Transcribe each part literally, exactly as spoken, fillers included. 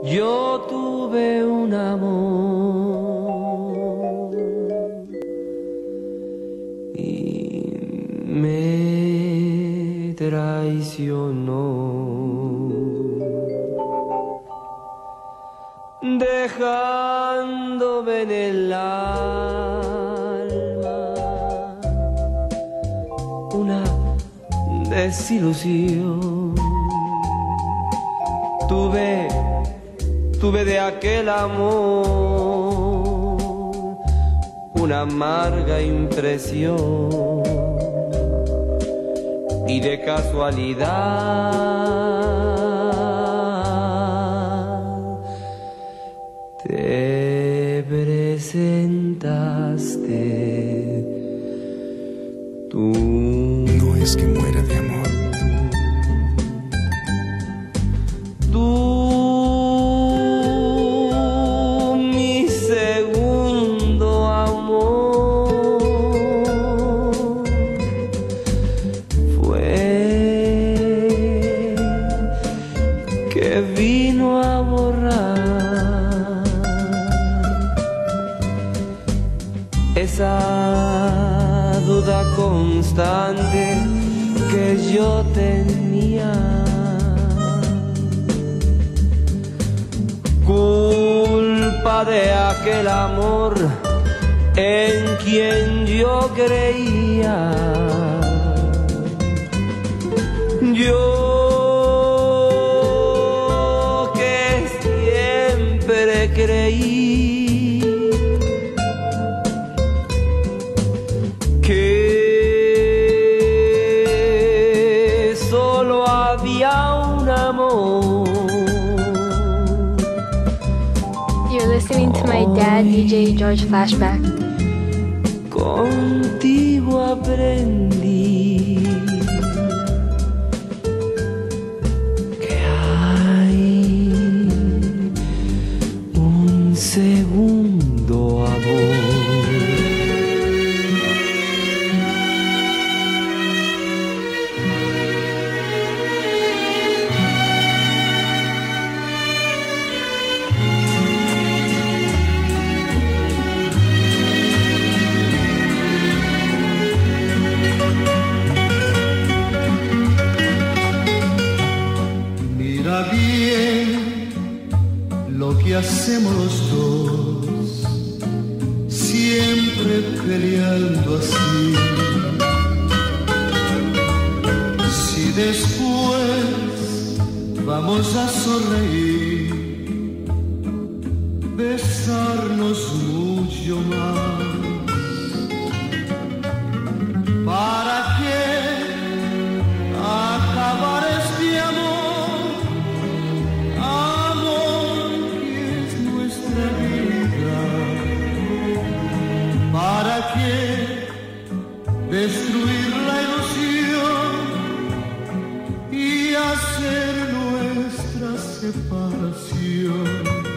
Yo tuve un amor y me traicionó, dejándome en el alma una desilusión. Tuve, tuve de aquel amor una amarga impresión, y de casualidad te presentaste tú. No es que muera de amor. Tú, mi segundo amor, fue que vino a borrar esa duda constante que yo tenía. Culpa de aquel amor en quien yo creía. Yo que siempre creí que solo había un amor. You're listening to my dad, D J George Flashback. Contigo aprendí que hay un segundo amor. Lo que hacemos los dos, siempre peleando así. Si después vamos a sonreír, besarnos mucho más, ¿para qué acabar este amor? ¿Para qué destruir la ilusión y hacer nuestra separación?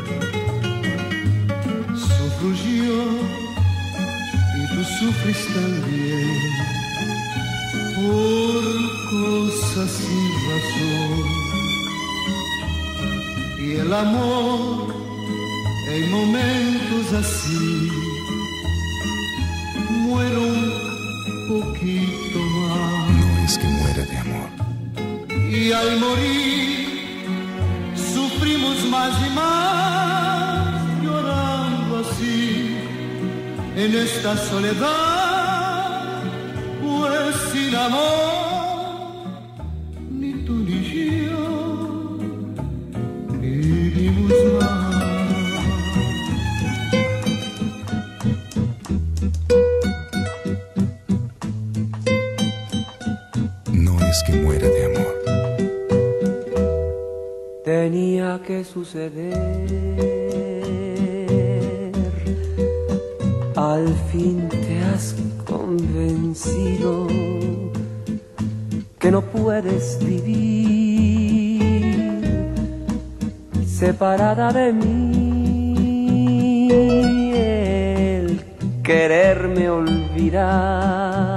Sufro yo y tú sufres también por cosas sin razón. Y el amor en momentos así muero un poquito más. No es que muera de amor. Y al morir sufrimos más y más, llorando así en esta soledad, pues sin amor ni tú ni yo vivimos más. Que muera de amor. Tenía que suceder, al fin te has convencido que no puedes vivir separada de mí. El quererme olvidar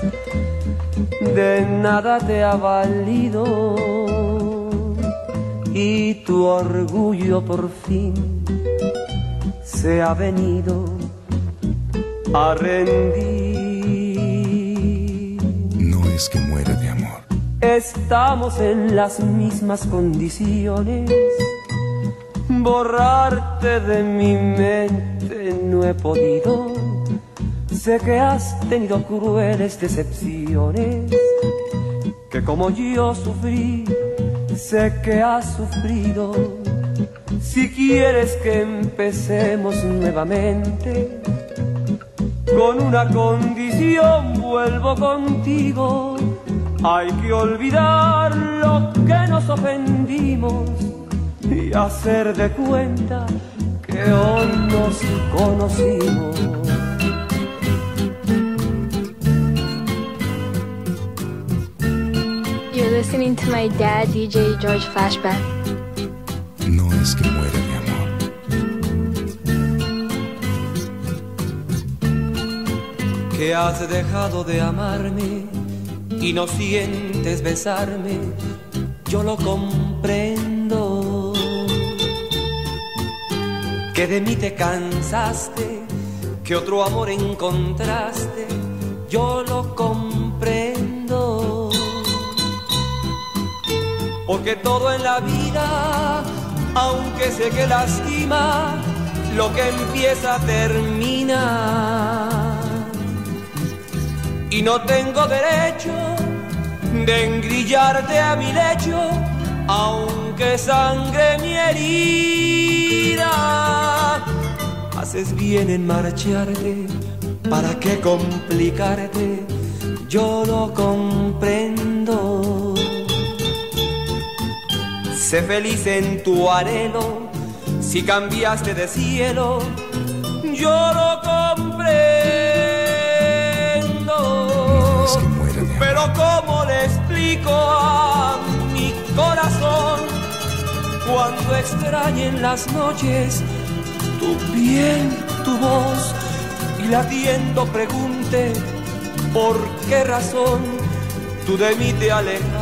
de nada te ha valido, y tu orgullo por fin se ha venido a rendir. No es que muera de amor. Estamos en las mismas condiciones. Borrarte de mi mente no he podido. Sé que has tenido crueles decepciones, que como yo sufrí, sé que has sufrido. Si quieres que empecemos nuevamente, con una condición vuelvo contigo. Hay que olvidar lo que nos ofendimos y hacer de cuenta que hoy nos conocimos. You're listening to my dad, D J George Flashback. No es que muera de amor. Que has dejado de amarme y no sientes besarme, yo lo comprendo. Que de mí te cansaste, que otro amor encontraste, yo lo comprendo. Porque todo en la vida, aunque sé que lastima, lo que empieza termina. Y no tengo derecho de engrillarte a mi lecho, aunque sangre mi herida. Haces bien en marcharte, ¿para qué complicarte? Yo lo comprendo. Sé feliz en tu anhelo, si cambiaste de cielo, yo lo comprendo. No es que muera de amor. Pero ¿cómo le explico a mi corazón cuando extrañen las noches tu piel, tu voz y latiendo pregunte por qué razón tú de mí te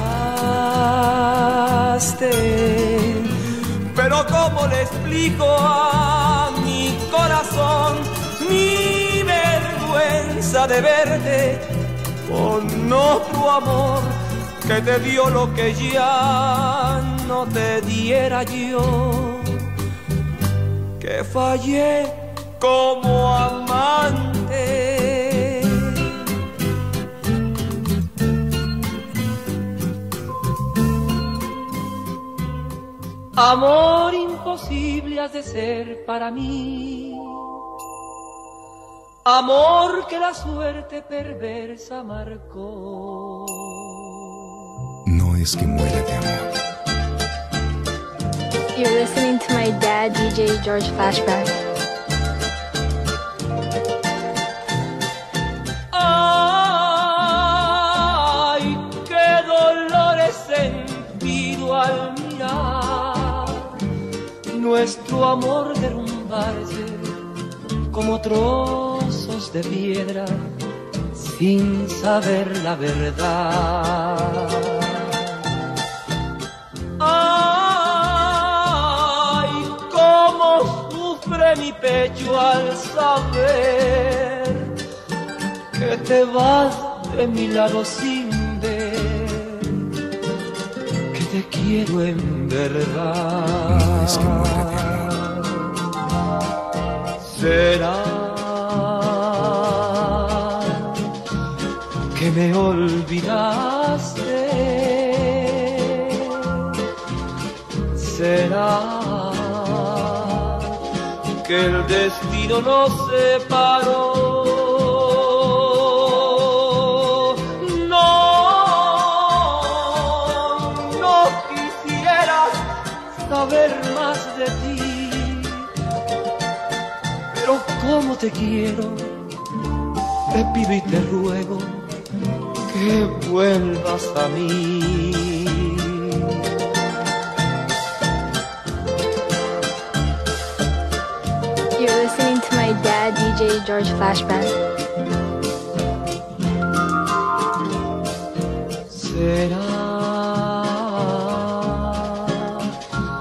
alejaste? Pero ¿cómo le explico a mi corazón mi vergüenza de verte con otro amor que te dio lo que ya no te diera yo? Que fallé como amante. Amor imposible has de ser para mí, amor que la suerte perversa marcó. No es que muera de amor. You're listening to my dad, D J George Flashback. Ay, qué dolor he sentido al mirar nuestro amor derrumbarse como trozos de piedra sin saber la verdad. Ay, cómo sufre mi pecho al saber que te vas de mi lado sin ver que te quiero en verdad. No es que muera de amor. Será que me olvidaste, será que el destino nos separó. No, no quisieras saber más de ti, pero como te quiero, te pido y te ruego que vuelvas a mí. You're listening to my dad, D J George Flashback. Será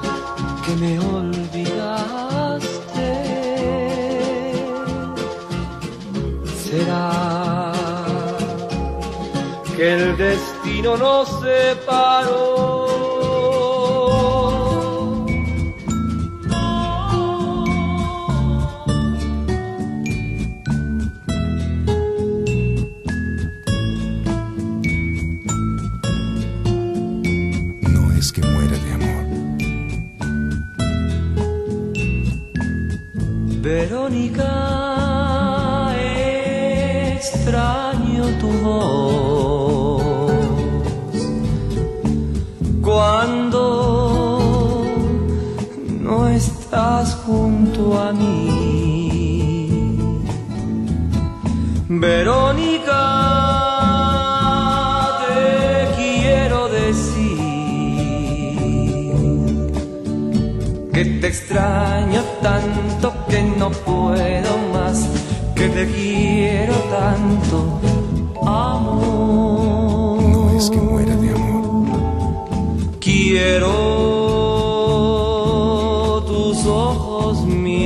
destino nos separó. No es que muera de amor. Verónica, extraño tu voz cuando no estás junto a mí. Verónica, te quiero decir que te extraño tanto que no puedo más, que te quiero tanto, amor. No es que muera de amor. Quiero tus ojos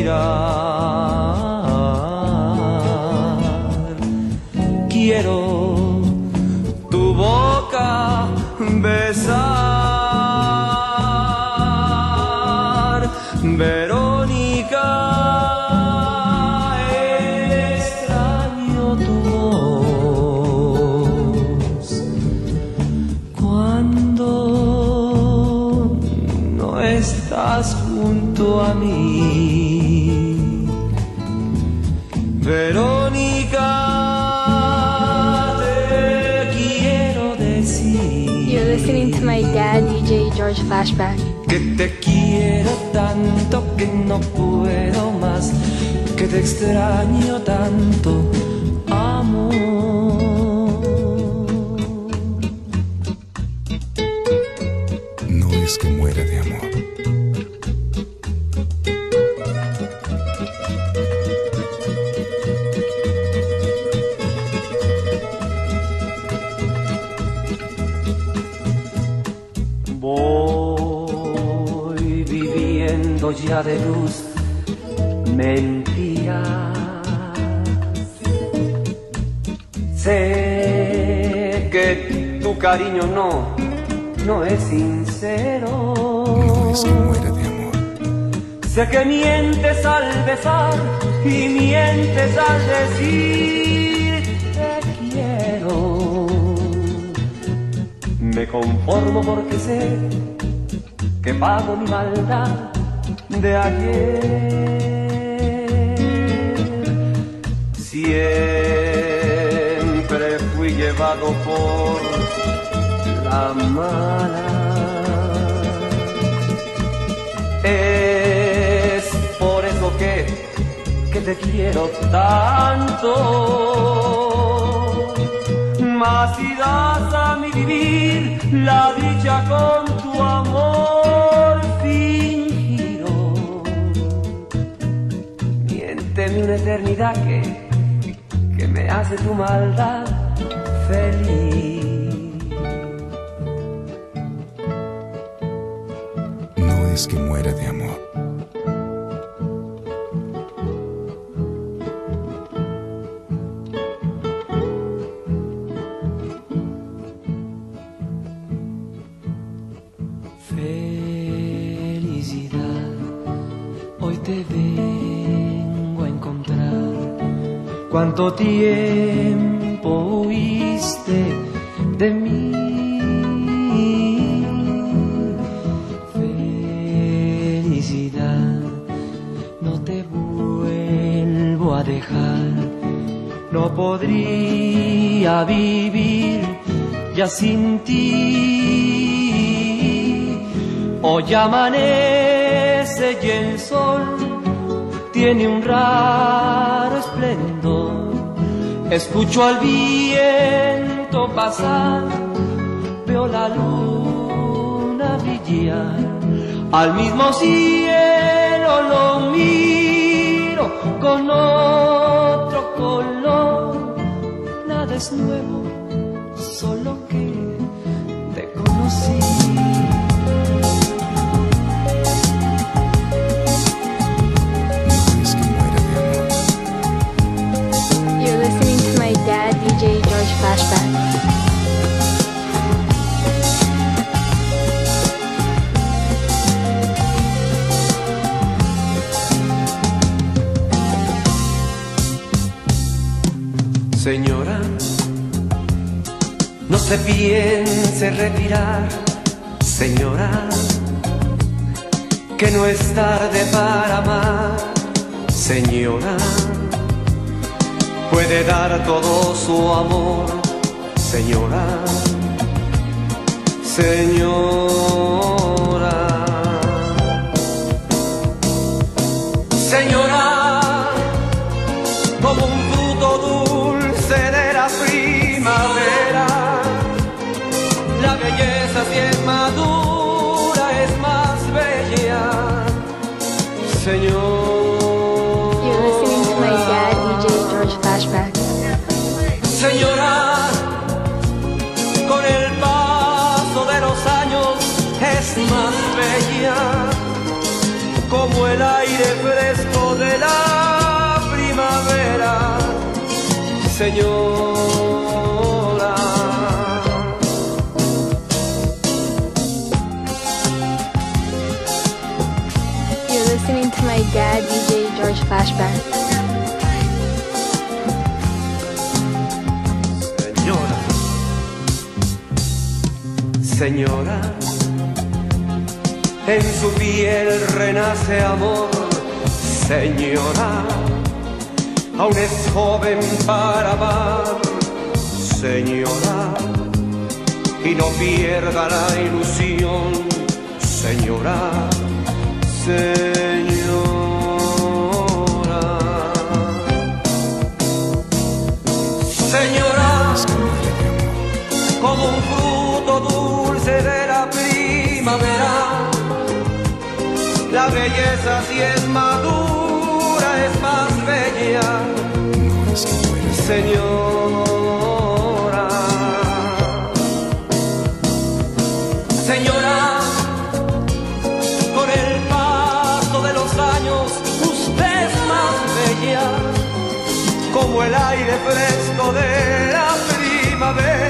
mirar, quiero tu boca besar. Verónica, extraño tu voz cuando no estás junto a mí. Verónica, te quiero decir. You're listening to my dad, D J George Flashback. Que te quiero tanto que no puedo más, que te extraño tanto, amor. No es que muera de amor. Voy viviendo ya de luz, mentiras. Sé que tu cariño no, no es sincero. No es que muera de amor. Sé que mientes al besar y mientes al decir te quiero. Me conformo porque sé que pago mi maldad de ayer. Siempre fui llevado por la mala. Es por eso que, que te quiero tanto. Mas si das a mi vivir la dicha con tu amor fingido, miénteme una eternidad que, que me hace tu maldad feliz. No es que muera de amor. Felicidad, hoy te vengo a encontrar. Cuánto tiempo huiste de mí. Felicidad, no te vuelvo a dejar. No podría vivir ya sin ti. Hoy amanece y el sol tiene un raro esplendor. Escucho al viento pasar, veo la luna brillar. Al mismo cielo lo miro con otro color. Nada es nuevo, solo que te conocí. You're listening to my dad, D J George Flashback. Señora, no se piense retirar, señora, que no es tarde para amar, señora, puede dar todo su amor, señora, señora, señora, como un fruto dulce de la primavera, la belleza si es madura es más bella, señor. You're listening to my dad, D J George Flashback. Señora, con el paso de los años es más bella, como el aire fresco de la primavera, señora. You're listening to my dad, D J George Flashback. Señora, señora, en su piel renace amor, señora, aún es joven para amar, señora, y no pierda la ilusión, señora, señora, señora, como un fruto dulce de la primavera, la belleza si es madura es más bella, señora, señora, con el paso de los años usted es más bella, como el aire fresco de la primavera,